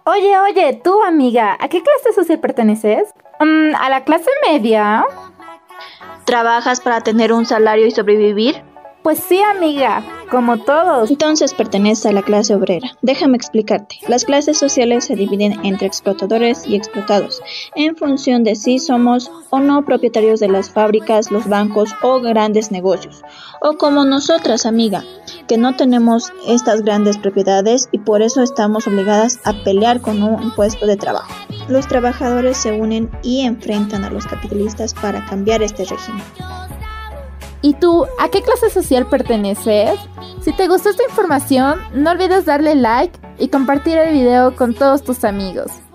Oye, tú amiga, ¿a qué clase social perteneces? ¿A la clase media? ¿Trabajas para tener un salario y sobrevivir? Pues sí, amiga, como todos. Entonces perteneces a la clase obrera. Déjame explicarte. Las clases sociales se dividen entre explotadores y explotados, en función de si somos o no propietarios de las fábricas, los bancos o grandes negocios. O como nosotras, amiga, que no tenemos estas grandes propiedades y por eso estamos obligadas a pelear con un puesto de trabajo. Los trabajadores se unen y enfrentan a los capitalistas para cambiar este régimen. ¿Y tú, a qué clase social perteneces? Si te gustó esta información, no olvides darle like y compartir el video con todos tus amigos.